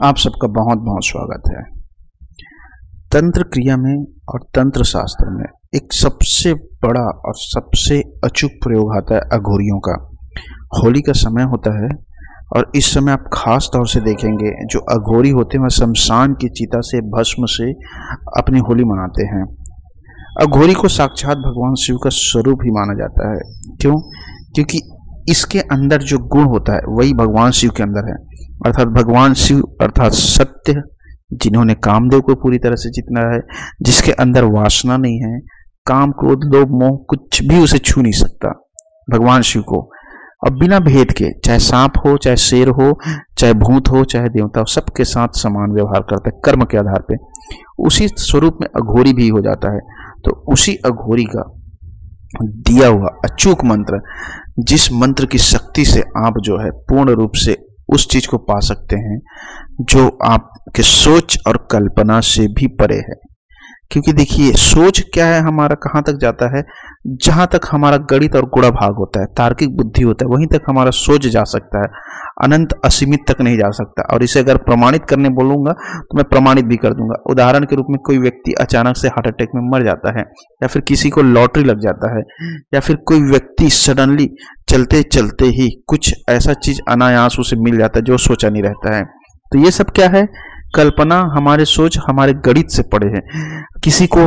आप सबका बहुत बहुत स्वागत है। तंत्र क्रिया में और तंत्र शास्त्र में एक सबसे बड़ा और सबसे अचूक प्रयोग आता है अघोरियों का। होली का समय होता है और इस समय आप खास तौर से देखेंगे जो अघोरी होते हैं वह शमशान की चिता से भस्म से अपनी होली मनाते हैं। अघोरी को साक्षात भगवान शिव का स्वरूप ही माना जाता है। क्यों? क्योंकि इसके अंदर जो गुण होता है वही भगवान शिव के अंदर है, अर्थात भगवान शिव अर्थात सत्य, जिन्होंने कामदेव को पूरी तरह से जीतना है, जिसके अंदर वासना नहीं है, काम क्रोध लोभ मोह कुछ भी उसे छू नहीं सकता भगवान शिव को। अब बिना भेद के, चाहे सांप हो, चाहे शेर हो, चाहे भूत हो, चाहे देवता हो, सबके साथ समान व्यवहार करता है कर्म के आधार पे। उसी स्वरूप में अघोरी भी हो जाता है। तो उसी अघोरी का दिया हुआ अचूक मंत्र, जिस मंत्र की शक्ति से आप जो है पूर्ण रूप से उस चीज को पा सकते हैं जो आपके सोच और कल्पना से भी परे है। क्योंकि देखिए, सोच क्या है, हमारा कहाँ तक जाता है, जहां तक हमारा गणित और गुणा भाग होता है, तार्किक बुद्धि होता है, वहीं तक हमारा सोच जा सकता है, अनंत असीमित तक नहीं जा सकता। और इसे अगर प्रमाणित करने बोलूंगा तो मैं प्रमाणित भी कर दूंगा। उदाहरण के रूप में कोई व्यक्ति अचानक से हार्ट अटैक में मर जाता है, या फिर किसी को लॉटरी लग जाता है, या फिर कोई व्यक्ति सडनली चलते चलते ही कुछ ऐसा चीज अनायास उसे मिल जाता है जो सोचा नहीं रहता है। तो ये सब क्या है? कल्पना, हमारे सोच, हमारे गणित से पड़े हैं। किसी को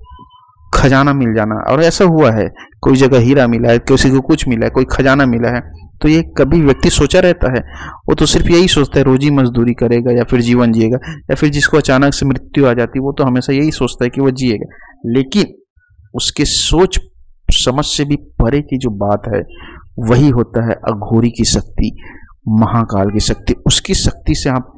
खजाना मिल जाना, और ऐसा हुआ है, कोई जगह हीरा मिला है, किसी को कुछ मिला है, कोई खजाना मिला है, तो ये कभी व्यक्ति सोचा रहता है? वो तो सिर्फ यही सोचता है रोजी मजदूरी करेगा या फिर जीवन जिएगा। या फिर जिसको अचानक से मृत्यु आ जाती है वो तो हमेशा यही सोचता है कि वो जिएगा। लेकिन उसके सोच समझ से भी परे की जो बात है वही होता है अघोरी की शक्ति, महाकाल की शक्ति। उसकी शक्ति से आप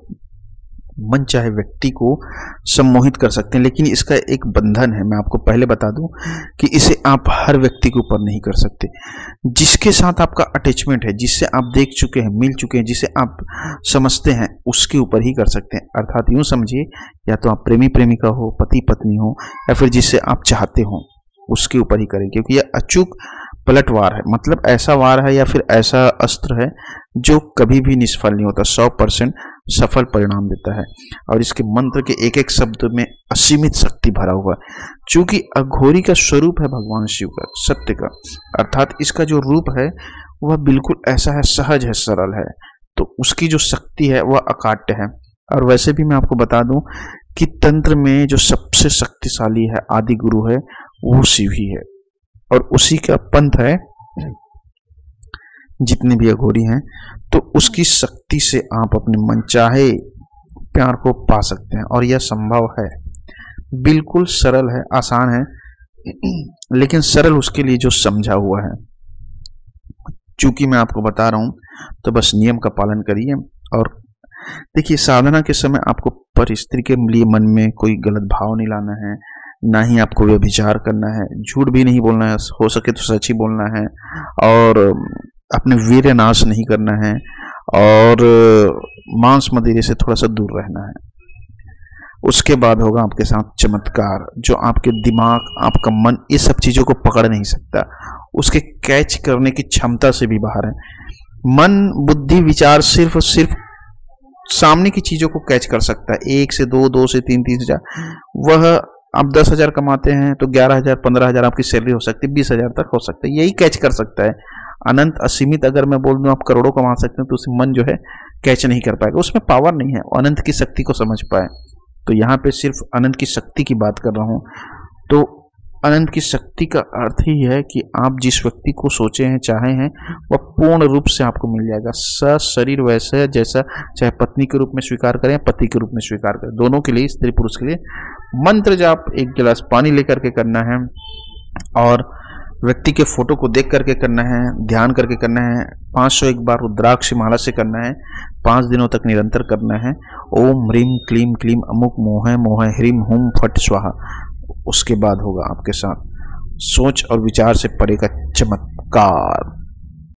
मन चाहे व्यक्ति को सम्मोहित कर सकते हैं। लेकिन इसका एक बंधन है, मैं आपको पहले बता दूं कि इसे आप हर व्यक्ति के ऊपर नहीं कर सकते। जिसके साथ आपका अटैचमेंट है, जिससे आप देख चुके हैं, मिल चुके हैं, जिसे आप समझते हैं, उसके ऊपर ही कर सकते हैं। अर्थात यूं समझिए, या तो आप प्रेमी प्रेमिका हो, पति पत्नी हो, या फिर जिससे आप चाहते हो उसके ऊपर ही करें। क्योंकि यह अचूक पलटवार है, मतलब ऐसा वार है या फिर ऐसा अस्त्र है जो कभी भी निष्फल नहीं होता, 100% सफल परिणाम देता है। और इसके मंत्र के एक एक शब्द में असीमित शक्ति भरा हुआ है। चूंकि अघोरी का स्वरूप है भगवान शिव का, सत्य का, अर्थात इसका जो रूप है वह बिल्कुल ऐसा है, सहज है, सरल है। तो उसकी जो शक्ति है वह अकाट्य है। और वैसे भी मैं आपको बता दूं कि तंत्र में जो सबसे शक्तिशाली है, आदि गुरु है, वो शिव ही है। और उसी का पंथ है जितने भी अघोरी हैं। तो उसकी शक्ति से आप अपने मनचाहे प्यार को पा सकते हैं, और यह संभव है। बिल्कुल सरल है, आसान है, लेकिन सरल उसके लिए जो समझा हुआ है। चूंकि मैं आपको बता रहा हूं तो बस नियम का पालन करिए। और देखिए, साधना के समय आपको पर स्त्री के लिए मन में कोई गलत भाव नहीं लाना है, ना ही आपको व्यभिचार करना है, झूठ भी नहीं बोलना है, हो सके तो सच ही बोलना है, और अपने वीर्य नाश नहीं करना है, और मांस मदिरे से थोड़ा सा दूर रहना है। उसके बाद होगा आपके साथ चमत्कार, जो आपके दिमाग, आपका मन, ये सब चीजों को पकड़ नहीं सकता, उसके कैच करने की क्षमता से भी बाहर है। मन, बुद्धि, विचार सिर्फ सामने की चीजों को कैच कर सकता है, 1 से 2, 2 से 3, 3 से 4। वह आप 10,000 कमाते हैं तो 11,000, 15,000 आपकी सैलरी हो सकती है, 20,000 तक हो सकता है, यही कैच कर सकता है। अनंत असीमित अगर मैं बोल दूं आप करोड़ों कमा सकते हैं तो उसे मन जो है कैच नहीं कर पाएगा, उसमें पावर नहीं है अनंत की शक्ति को समझ पाए। तो यहाँ पे सिर्फ अनंत की शक्ति की बात कर रहा हूँ। तो अनंत की शक्ति का अर्थ ही है कि आप जिस व्यक्ति को सोचे हैं, चाहे हैं, वह पूर्ण रूप से आपको मिल जाएगा। शरीर वैसा है जैसा, चाहे पत्नी के रूप में स्वीकार करें, पति के रूप में स्वीकार करें, दोनों के लिए, स्त्री पुरुष के लिए। मंत्र जाप 1 गिलास पानी लेकर के करना है, और व्यक्ति के फोटो को देख करके करना है, ध्यान करके करना है, 501 बार रुद्राक्ष माला से करना है, 5 दिनों तक निरंतर करना है। ओम ह्रीम क्लीम क्लीम अमुक मोह मोह ह्रीम हुम फट स्वाहा। उसके बाद होगा आपके साथ सोच और विचार से परे का चमत्कार।